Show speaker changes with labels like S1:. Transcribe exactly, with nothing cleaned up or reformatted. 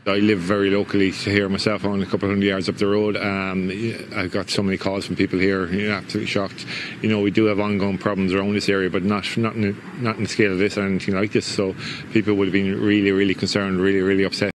S1: I live very locally here myself, only a couple of hundred yards up the road. Um, I've got so many calls from people here, you know, absolutely shocked. You know, we do have ongoing problems around this area, but not not in, not in the scale of this or anything like this. So people would have been really, really concerned, really, really upset.